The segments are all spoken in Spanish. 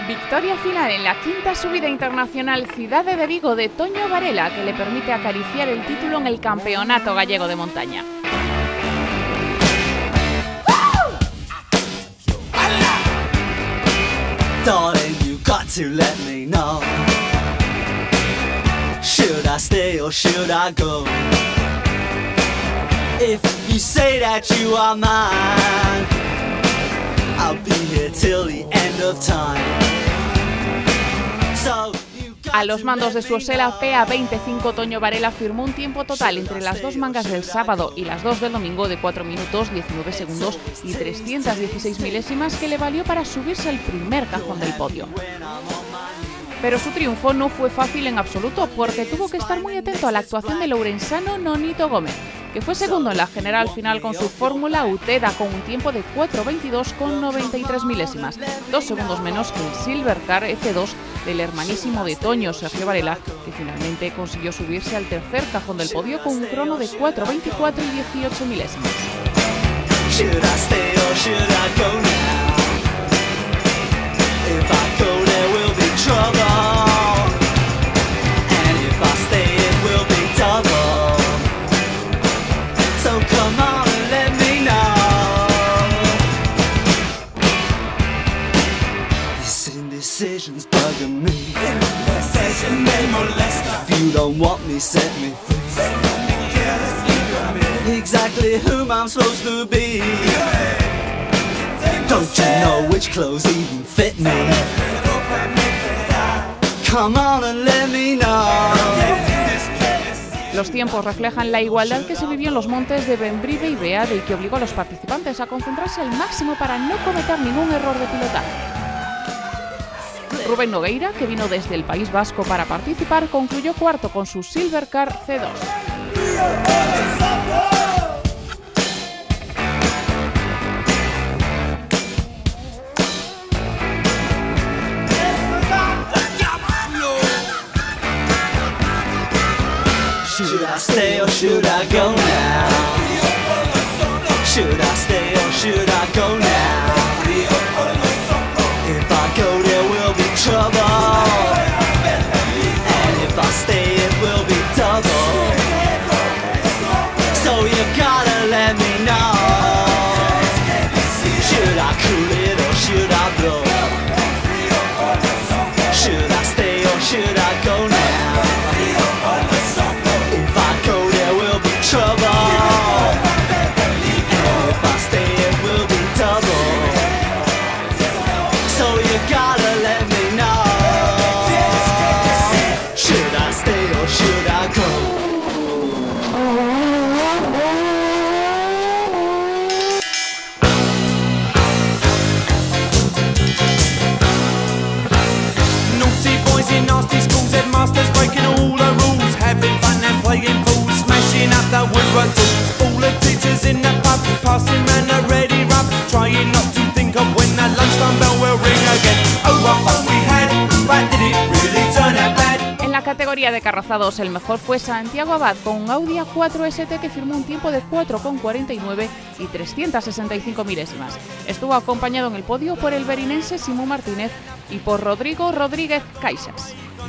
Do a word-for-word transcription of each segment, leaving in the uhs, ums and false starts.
Victoria final en la quinta subida internacional Cidade de Vigo de Toño Varela, que le permite acariciar el título en el Campeonato Gallego de Montaña. Darling, you got to let me know. Should I stay or should I go? If you say that you are mine, I'll be here till the end of time. So a los mandos de su Osela P A veinticinco, Toño Varela firmó un tiempo total entre las dos mangas del sábado y las dos del domingo de cuatro minutos, diecinueve segundos y trescientas dieciséis milésimas, que le valió para subirse al primer cajón del podio. Pero su triunfo no fue fácil en absoluto, porque tuvo que estar muy atento a la actuación del ourensano Nonito Gómez, que fue segundo en la general final con su fórmula Uteda con un tiempo de cuatro veintidós con noventa y tres milésimas, dos segundos menos que el Silvercar F dos del hermanísimo de Toño, Sergio Varela, que finalmente consiguió subirse al tercer cajón del podio con un crono de cuatro veinticuatro y dieciocho milésimas. Decisions bugging me. Indecision they molest us. If you don't want me, set me free. Exactly whom I'm supposed to be. Don't you know which clothes even fit me? Come on and let me know. Los tiempos reflejan la igualdad que se vivió en los montes de Bembrive y Beade y que obligó a los participantes a concentrarse al máximo para no cometer ningún error de pilotaje. Rubén Nogueira, que vino desde el País Vasco para participar, concluyó cuarto con su Silvercar C dos. Should I stay or should I go now? Should I stay or should I go now? If I go there will be trouble, and if I stay it will be double. So you gotta let me know. Should I cool it or should I blow? Should I stay or should I go now? If I go there will be trouble, and if I stay it will be double. So you gotta let me know. Should I stay or should I go? Naughty boys in nasty schools, headmasters breaking all the rules, having fun and playing fools, smashing up the woodwork tools. All the teachers in the pub, passing round a ready rub, trying not to think of when the lunchtime bell will ring again. Oh, what fun we had, but did it really turn out bad? En la categoría de carrozados, el mejor fue Santiago Abad con un Audi A cuatro S T que firmó un tiempo de cuatro con cuarenta y nueve y trescientas sesenta y cinco milésimas. Estuvo acompañado en el podio por el berinense Simón Martínez y por Rodrigo Rodríguez Caixas.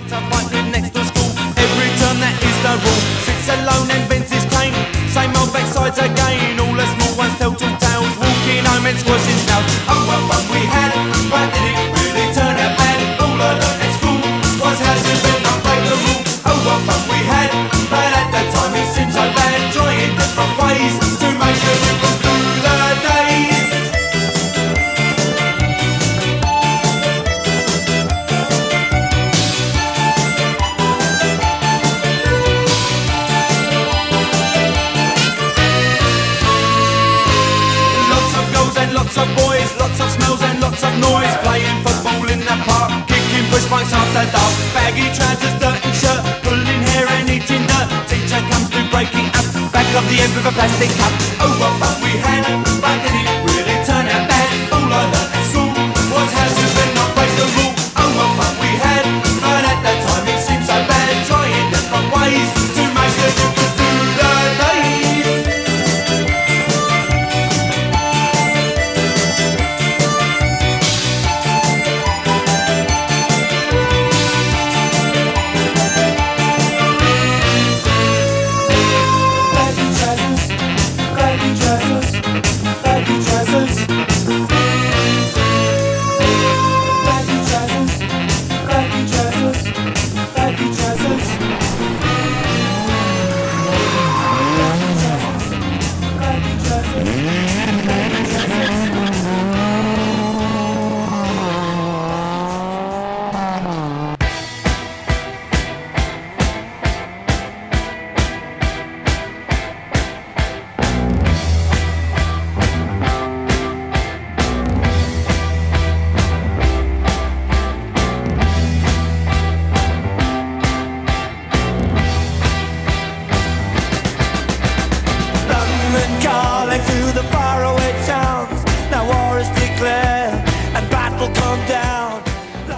Lots of boys, lots of smells and lots of noise, playing football in the park, kicking push bikes after dark, baggy trousers, dirty shirt, pulling hair and eating dirt. Teacher comes to break it up, back of the end with a plastic cup. Oh, what fun we had, but did it really turn out bad? All I learned at school was how to spin, not break the rule. Oh, what fun we had, but at that time it seemed so bad, trying different ways to make the difference through the days.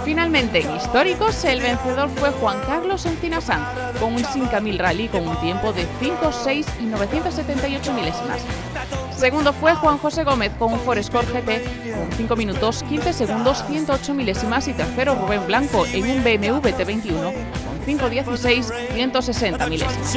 Finalmente, en históricos, el vencedor fue Juan Carlos Encinas Sanz, con un cinco mil Rally con un tiempo de cinco, seis y novecientos setenta y ocho milésimas. Segundo fue Juan José Gómez con un Ford Escort G T con cinco minutos, quince segundos, ciento ocho milésimas, y tercero Rubén Blanco en un B M W T veintiuno con cinco dieciséis, ciento sesenta milésimas.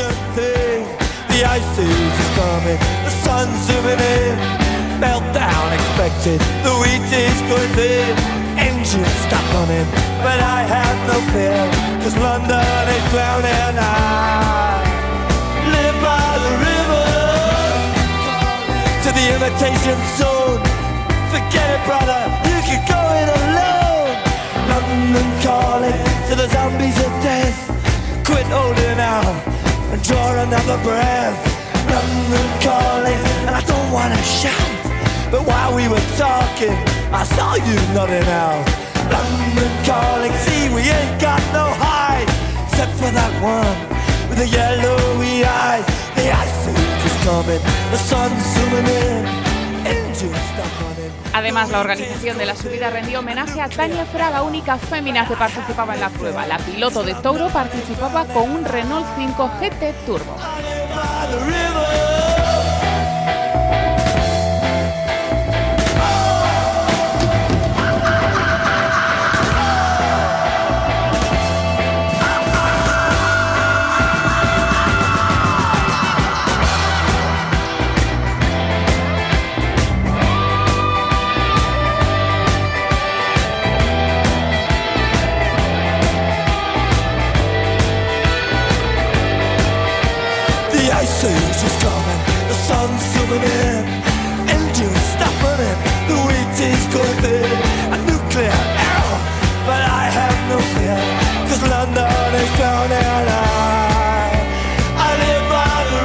Engine stuck on him, but I have no fear, cause London is drowning. I live by the river, to the imitation zone. Forget it, brother, you can go it alone. London calling to the zombies of death. Quit holding out and draw another breath. London calling, and I don't wanna shout, but while we were talking, I saw you nodding out. London calling, see we ain't got no hide, except for that one with the yellowy eyes. The ice age is coming, the sun's zooming in, engine stuck on it. Además, la organización de la subida rendió homenaje a Tania Fraga, única fémina que participaba en la prueba. La piloto de Touro participaba con un Renault cinco G T Turbo. The ice age is coming, the sun's zooming in, engines stopping it, the wheat is going big, a nuclear arrow, but I have no fear, cause London is drowning. I, I live by the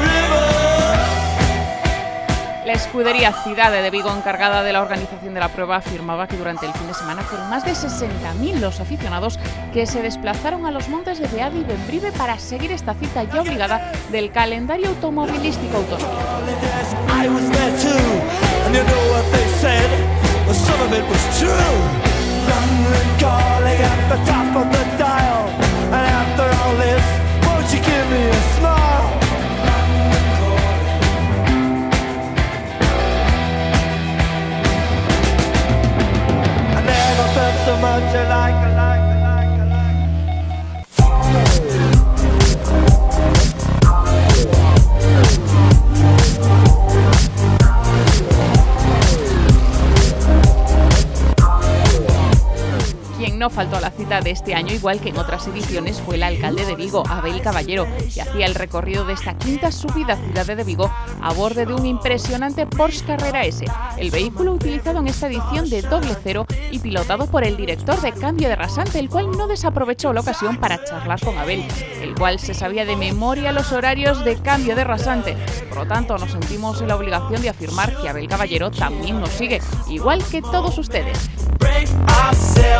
river. La escudería Cidade de Vigo, encargada de la organización de la prueba, afirmaba que durante el fin de semana fueron más de sesenta mil los aficionados que se desplazaron a los montes de Beade y Bembrive para seguir esta cita ya obligada del calendario automovilístico autonómico. I was there too, and you know what they said, well, some of it was true. London calling at the top of the dial, and after all this, won't you give me a smile? I never felt so much alike, alike, alike, alike. Quien no faltó a la cita de este año, igual que en otras ediciones, fue el alcalde de Vigo, Abel Caballero, que hacía el recorrido de esta quinta subida Cidade de Vigo a bordo de un impresionante Porsche Carrera S, el vehículo utilizado en esta edición de doble cero y pilotado por el director de cambio de rasante, el cual no desaprovechó la ocasión para charlar con Abel, el cual se sabía de memoria los horarios de cambio de rasante. Por lo tanto, nos sentimos en la obligación de afirmar que Abel Caballero también nos sigue, igual que todos ustedes. Break ourselves.